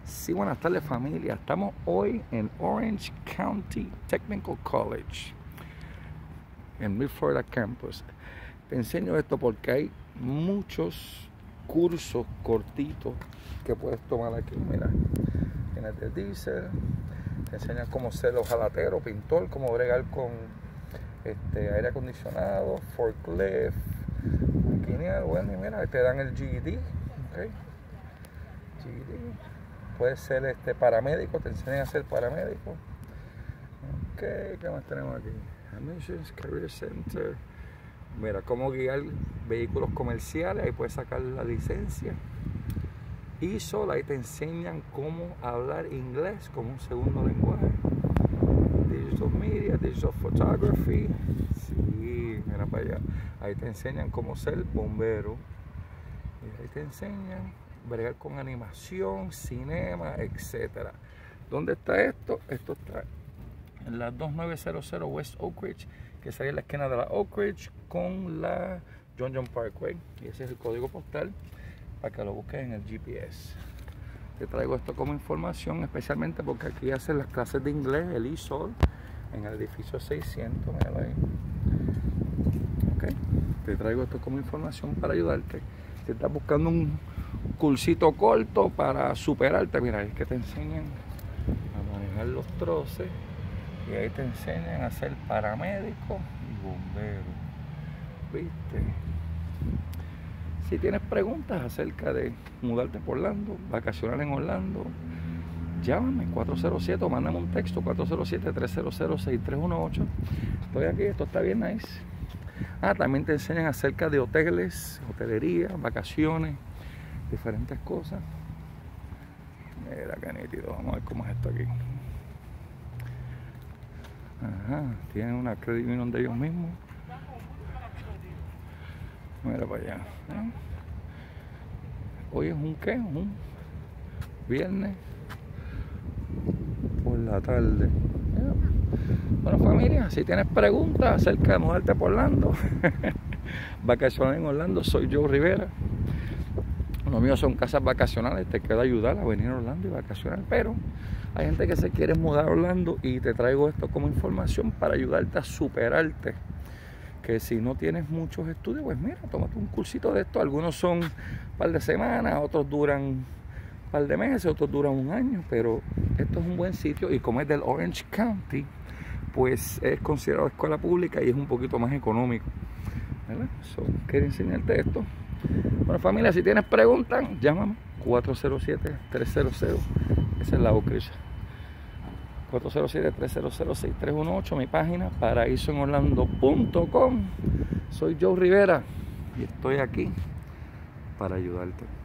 Sí, buenas tardes familia. Estamos hoy en Orange County Technical College, en Mid Florida Campus. Te enseño esto porque hay muchos cursos cortitos que puedes tomar aquí. Mira, tienes de diesel, te enseñan cómo ser hojalatero, pintor, cómo bregar con aire acondicionado, forklift, maquinear. Bueno, y mira, te dan el GED, ¿okay? GED. Puedes ser paramédico, te enseñan a ser paramédico. Ok, ¿qué más tenemos aquí? Admissions, Career Center. Mira, cómo guiar vehículos comerciales, ahí puedes sacar la licencia. ISO, ahí te enseñan cómo hablar inglés como un segundo lenguaje. Digital Media, Digital Photography. Sí, mira para allá. Ahí te enseñan cómo ser bombero. Y ahí te enseñan bregar con animación, cinema, etcétera. ¿Dónde está esto? Esto está en la 2900 West Oak Ridge, que sería la esquina de la Oak Ridge con la John Parkway. Y ese es el código postal para que lo busques en el GPS. Te traigo esto como información, especialmente porque aquí hacen las clases de inglés, el ISOL, en el edificio 600. Míralo ahí. Okay. Te traigo esto como información para ayudarte. Si estás buscando un cursito corto para superarte, mira, es que te enseñan a manejar los troces y ahí te enseñan a ser paramédico y bombero. ¿Viste? Si tienes preguntas acerca de mudarte por Orlando, vacacionar en Orlando, llámame 407 o mándame un texto 407-300-6318. Estoy aquí, esto está bien nice. También te enseñan acerca de hoteles, hotelería, vacaciones, diferentes cosas. Mira qué nítido, vamos a ver cómo es esto aquí. Ajá, tienen una credit union de ellos mismos. Mira para allá. Hoy es un ¿qué? Un viernes por la tarde. Bueno familia, si tienes preguntas acerca de mudarte por Orlando, vacacionar en Orlando, soy Joe Rivera. Los míos son casas vacacionales, te quiero ayudar a venir a Orlando y vacacionar, pero hay gente que se quiere mudar a Orlando y te traigo esto como información para ayudarte a superarte. Que si no tienes muchos estudios, pues mira, tómate un cursito de esto. Algunos son un par de semanas, otros duran un par de meses, otros duran un año, pero esto es un buen sitio y como es del Orange County, pues es considerado escuela pública y es un poquito más económico, ¿verdad? Quiero enseñarte esto. Bueno familia, si tienes preguntas, llámame 407-300, esa es la Oak Ridge, 407-300-6318, mi página paraísoenorlando.com. Soy Joe Rivera y estoy aquí para ayudarte.